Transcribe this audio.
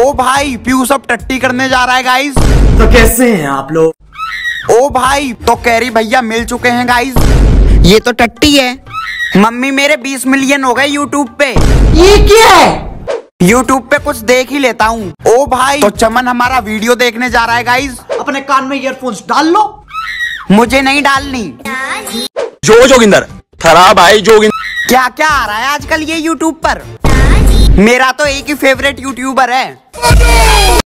ओ भाई पीयूष अब टट्टी करने जा रहा है गाइस। तो कैसे हैं आप लोग? ओ भाई तो कैरी भैया मिल चुके हैं गाइस। ये तो टट्टी है। मम्मी मेरे 20 मिलियन हो गए यूट्यूब पे। ये क्या है? यूट्यूब पे कुछ देख ही लेता हूँ। ओ भाई तो चमन हमारा वीडियो देखने जा रहा है गाइस। अपने कान में ईयरफोन्स डाल लो। मुझे नहीं डालनी। जोगिंदर थरा भाई जोगिंदर। क्या क्या आ रहा है आजकल ये यूट्यूब पर? मेरा तो एक ही फेवरेट यूट्यूबर है।